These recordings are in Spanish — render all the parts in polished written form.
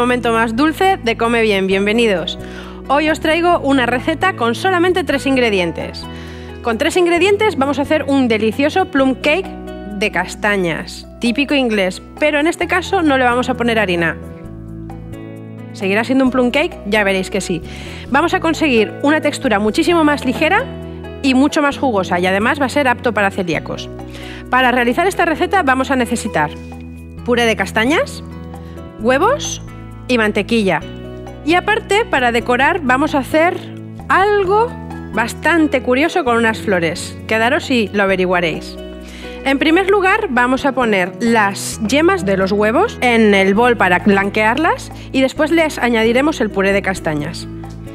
momento más dulce de Come Bien, bienvenidos. Hoy os traigo una receta con solamente 3 ingredientes. Con 3 ingredientes vamos a hacer un delicioso plum cake de castañas, típico inglés, pero en este caso no le vamos a poner harina. ¿Seguirá siendo un plum cake? Ya veréis que sí. Vamos a conseguir una textura muchísimo más ligera y mucho más jugosa, y además va a ser apto para celíacos. Para realizar esta receta vamos a necesitar puré de castañas, huevos y mantequilla. Y aparte, para decorar, vamos a hacer algo bastante curioso con unas flores. Quedaros y lo averiguaréis. En primer lugar, vamos a poner las yemas de los huevos en el bol para blanquearlas y después les añadiremos el puré de castañas.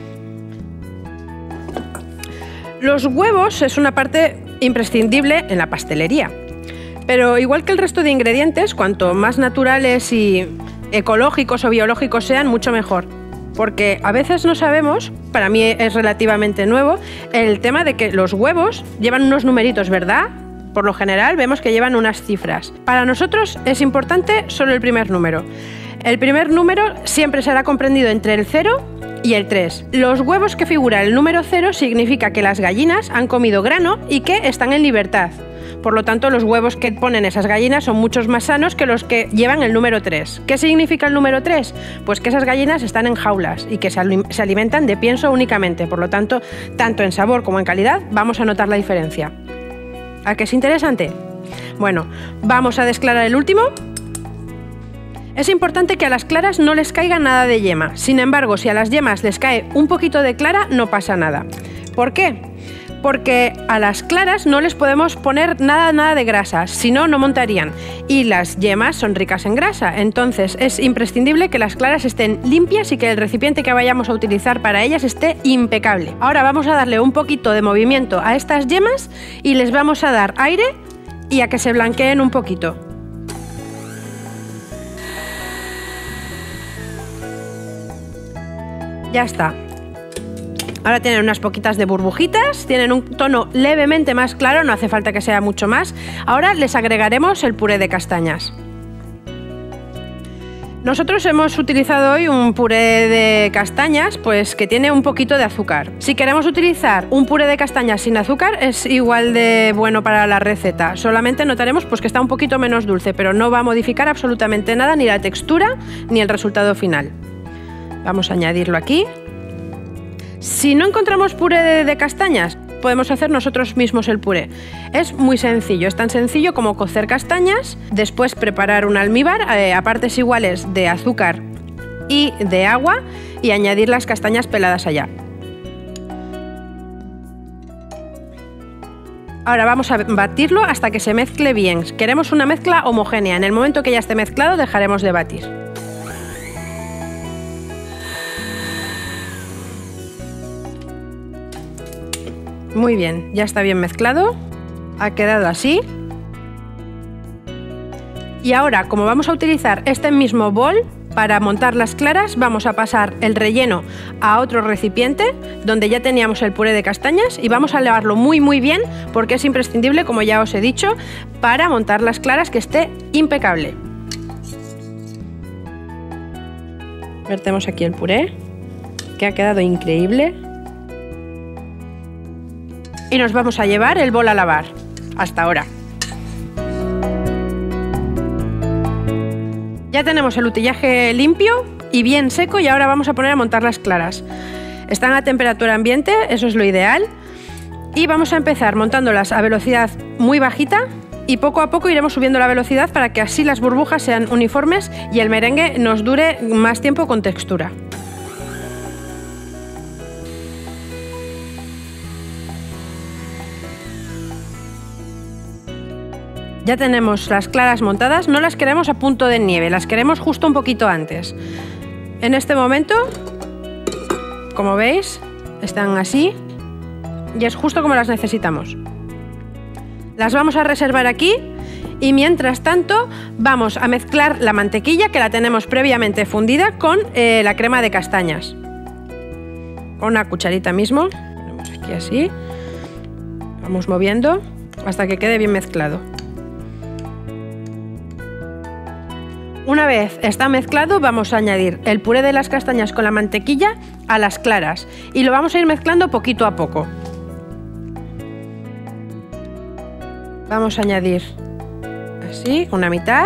Los huevos es una parte imprescindible en la pastelería, pero igual que el resto de ingredientes, cuanto más naturales y ecológicos o biológicos sean, mucho mejor. Porque a veces no sabemos, para mí es relativamente nuevo, el tema de que los huevos llevan unos numeritos, ¿verdad? Por lo general vemos que llevan unas cifras. Para nosotros es importante solo el primer número. El primer número siempre será comprendido entre el 0 y el 3. Los huevos que figura el número 0 significa que las gallinas han comido grano y que están en libertad. Por lo tanto, los huevos que ponen esas gallinas son muchos más sanos que los que llevan el número 3. ¿Qué significa el número 3? Pues que esas gallinas están en jaulas y que se alimentan de pienso únicamente. Por lo tanto, tanto en sabor como en calidad vamos a notar la diferencia. ¿A qué es interesante? Bueno, vamos a desclarar el último. Es importante que a las claras no les caiga nada de yema. Sin embargo, si a las yemas les cae un poquito de clara, no pasa nada. ¿Por qué? Porque a las claras no les podemos poner nada de grasa, si no, no montarían. Y las yemas son ricas en grasa, entonces es imprescindible que las claras estén limpias y que el recipiente que vayamos a utilizar para ellas esté impecable. Ahora vamos a darle un poquito de movimiento a estas yemas y les vamos a dar aire y a que se blanqueen un poquito. Ya está. Ahora tienen unas poquitas de burbujitas, tienen un tono levemente más claro, no hace falta que sea mucho más. Ahora les agregaremos el puré de castañas. Nosotros hemos utilizado hoy un puré de castañas, pues que tiene un poquito de azúcar. Si queremos utilizar un puré de castañas sin azúcar, es igual de bueno para la receta. Solamente notaremos pues que está un poquito menos dulce, pero no va a modificar absolutamente nada, ni la textura, ni el resultado final. Vamos a añadirlo aquí. Si no encontramos puré de castañas, podemos hacer nosotros mismos el puré. Es muy sencillo, es tan sencillo como cocer castañas, después preparar un almíbar a partes iguales de azúcar y de agua y añadir las castañas peladas allá. Ahora vamos a batirlo hasta que se mezcle bien. Queremos una mezcla homogénea. En el momento que ya esté mezclado, dejaremos de batir. Muy bien, ya está bien mezclado, ha quedado así. Y ahora, como vamos a utilizar este mismo bol para montar las claras, vamos a pasar el relleno a otro recipiente donde ya teníamos el puré de castañas y vamos a lavarlo muy bien porque es imprescindible, como ya os he dicho, para montar las claras, que esté impecable. Vertemos aquí el puré, que ha quedado increíble. Y nos vamos a llevar el bol a lavar. Hasta ahora. Ya tenemos el utillaje limpio y bien seco y ahora vamos a poner a montar las claras. Están a temperatura ambiente, eso es lo ideal. Y vamos a empezar montándolas a velocidad muy bajita y poco a poco iremos subiendo la velocidad para que así las burbujas sean uniformes y el merengue nos dure más tiempo con textura. Ya tenemos las claras montadas, no las queremos a punto de nieve, las queremos justo un poquito antes. En este momento, como veis, están así y es justo como las necesitamos. Las vamos a reservar aquí y mientras tanto vamos a mezclar la mantequilla, que la tenemos previamente fundida, con la crema de castañas. Con una cucharita mismo, ponemos aquí así, vamos moviendo hasta que quede bien mezclado. Una Una vez está mezclado, vamos a añadir el puré de las castañas con la mantequilla a las claras y lo vamos a ir mezclando poquito a poco. Vamos a añadir así, una mitad,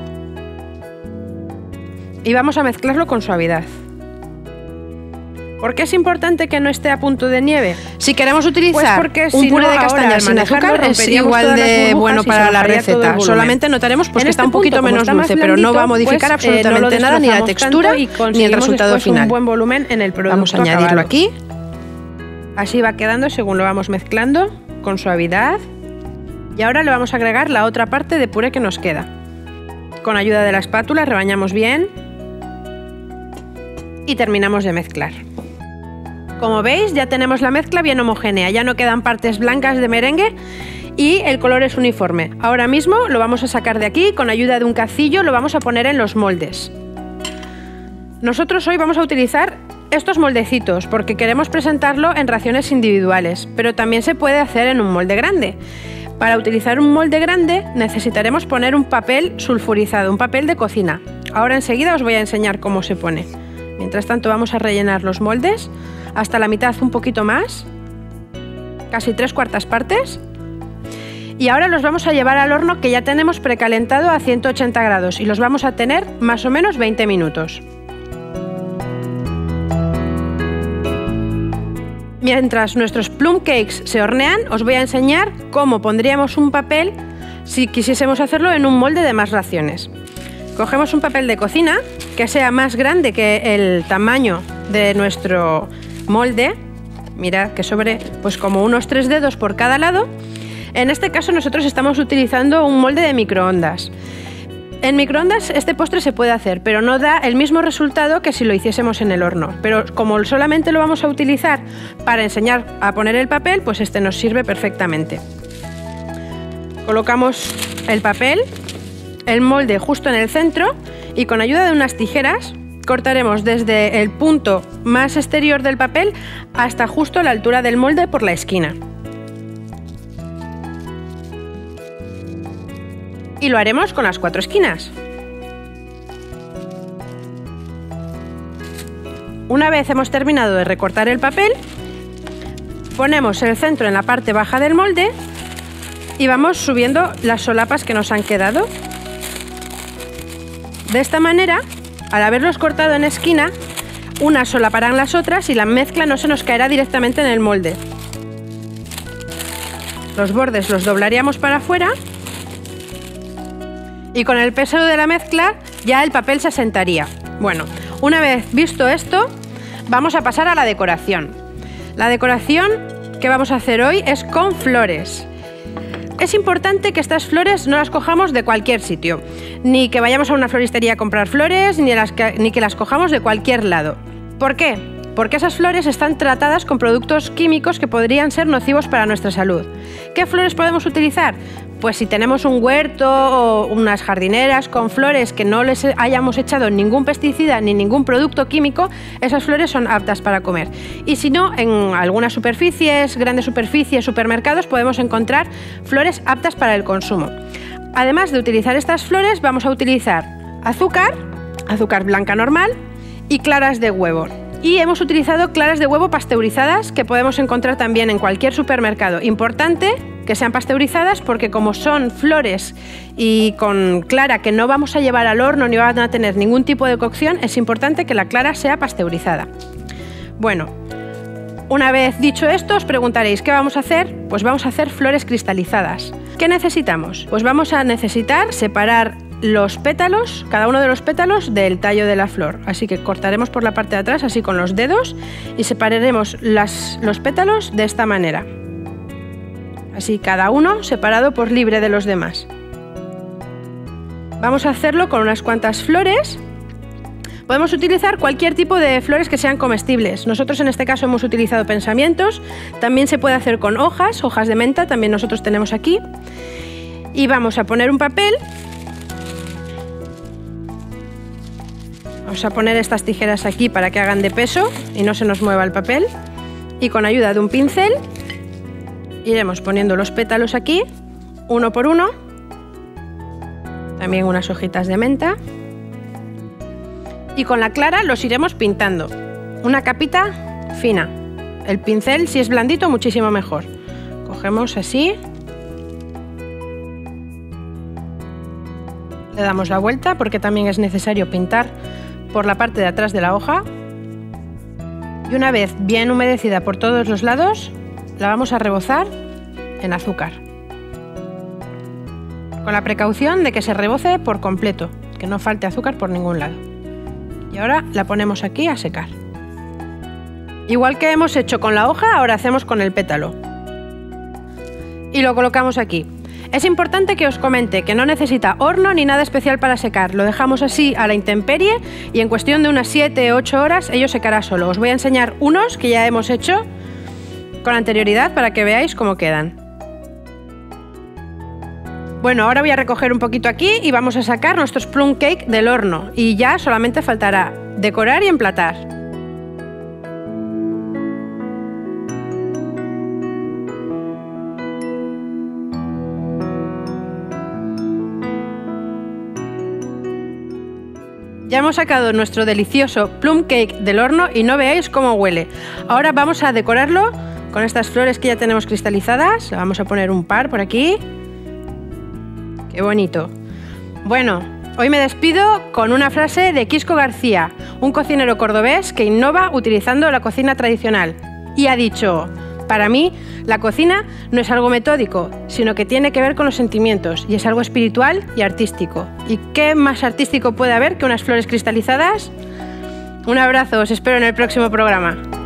y vamos a mezclarlo con suavidad. ¿Por qué es importante que no esté a punto de nieve? Si queremos utilizar pues un puré de castañas sin azúcar, es igual de bueno para la receta. Solamente notaremos pues, que está un poquito menos dulce, pero no va a modificar absolutamente nada, ni la textura, ni el resultado final. Un buen volumen en el producto. Vamos a añadirlo acabado. aquí. Así va quedando según lo vamos mezclando, con suavidad. Y ahora le vamos a agregar la otra parte de puré que nos queda. Con ayuda de la espátula rebañamos bien y terminamos de mezclar. Como veis, ya tenemos la mezcla bien homogénea, ya no quedan partes blancas de merengue y el color es uniforme. Ahora mismo lo vamos a sacar de aquí, con ayuda de un cacillo lo vamos a poner en los moldes. Nosotros hoy vamos a utilizar estos moldecitos porque queremos presentarlo en raciones individuales, pero también se puede hacer en un molde grande. Para utilizar un molde grande necesitaremos poner un papel sulfurizado, un papel de cocina. Ahora enseguida os voy a enseñar cómo se pone. Mientras tanto vamos a rellenar los moldes hasta la mitad, un poquito más, casi 3/4 partes. Y ahora los vamos a llevar al horno que ya tenemos precalentado a 180 grados y los vamos a tener más o menos 20 minutos. Mientras nuestros plum cakes se hornean, os voy a enseñar cómo pondríamos un papel si quisiésemos hacerlo en un molde de más raciones. Cogemos un papel de cocina que sea más grande que el tamaño de nuestro molde. Mirad que sobre pues como unos 3 dedos por cada lado. En este caso nosotros estamos utilizando un molde de microondas. En microondas este postre se puede hacer, pero no da el mismo resultado que si lo hiciésemos en el horno. Pero como solamente lo vamos a utilizar para enseñar a poner el papel, pues este nos sirve perfectamente. Colocamos el papel, el molde justo en el centro y con ayuda de unas tijeras cortaremos desde el punto más exterior del papel hasta justo la altura del molde por la esquina. Y lo haremos con las 4 esquinas. Una vez hemos terminado de recortar el papel, ponemos el centro en la parte baja del molde y vamos subiendo las solapas que nos han quedado. De esta manera, al haberlos cortado en esquina, unas solaparán las otras y la mezcla no se nos caerá directamente en el molde. Los bordes los doblaríamos para afuera y con el peso de la mezcla ya el papel se asentaría. Bueno, una vez visto esto, vamos a pasar a la decoración. La decoración que vamos a hacer hoy es con flores. Es importante que estas flores no las cojamos de cualquier sitio, ni que vayamos a una floristería a comprar flores, ni que las cojamos de cualquier lado. ¿Por qué? Porque esas flores están tratadas con productos químicos que podrían ser nocivos para nuestra salud. ¿Qué flores podemos utilizar? Pues si tenemos un huerto o unas jardineras con flores que no les hayamos echado ningún pesticida ni ningún producto químico, esas flores son aptas para comer. Y si no, en algunas superficies, grandes superficies, supermercados, podemos encontrar flores aptas para el consumo. Además de utilizar estas flores, vamos a utilizar azúcar blanca normal y claras de huevo. Y hemos utilizado claras de huevo pasteurizadas que podemos encontrar también en cualquier supermercado. Importante que sean pasteurizadas porque como son flores y con clara que no vamos a llevar al horno ni van a tener ningún tipo de cocción, es importante que la clara sea pasteurizada. Bueno, una vez dicho esto, os preguntaréis ¿qué vamos a hacer? Pues vamos a hacer flores cristalizadas. ¿Qué necesitamos? Pues vamos a necesitar separar los pétalos, cada uno de los pétalos del tallo de la flor. Así que cortaremos por la parte de atrás, así con los dedos, y separaremos los pétalos de esta manera. Así, cada uno separado por libre de los demás. Vamos a hacerlo con unas cuantas flores. Podemos utilizar cualquier tipo de flores que sean comestibles. Nosotros en este caso hemos utilizado pensamientos. También se puede hacer con hojas de menta, también nosotros tenemos aquí. Y vamos a poner un papel. Vamos a poner estas tijeras aquí para que hagan de peso y no se nos mueva el papel. Y con ayuda de un pincel iremos poniendo los pétalos aquí, uno por uno. También unas hojitas de menta. y con la clara los iremos pintando. Una capita fina. El pincel, si es blandito, muchísimo mejor. Cogemos así. Le damos la vuelta porque también es necesario pintar por la parte de atrás de la hoja. Y una vez bien humedecida por todos los lados, la vamos a rebozar en azúcar. Con la precaución de que se reboce por completo, que no falte azúcar por ningún lado. Y ahora la ponemos aquí a secar. Igual que hemos hecho con la hoja, ahora hacemos con el pétalo. Y lo colocamos aquí. Es importante que os comente que no necesita horno ni nada especial para secar. Lo dejamos así a la intemperie y en cuestión de unas 7 o 8 horas ello secará solo. Os voy a enseñar unos que ya hemos hecho con anterioridad para que veáis cómo quedan. Bueno, ahora voy a recoger un poquito aquí y vamos a sacar nuestros plum cake del horno. Y ya solamente faltará decorar y emplatar. Ya hemos sacado nuestro delicioso plum cake del horno y no veáis cómo huele. Ahora vamos a decorarlo con estas flores que ya tenemos cristalizadas. Le vamos a poner un par por aquí. ¡Qué bonito! Bueno, hoy me despido con una frase de Quisco García, un cocinero cordobés que innova utilizando la cocina tradicional. Y ha dicho: para mí, la cocina no es algo metódico, sino que tiene que ver con los sentimientos y es algo espiritual y artístico. ¿Y qué más artístico puede haber que unas flores cristalizadas? Un abrazo, os espero en el próximo programa.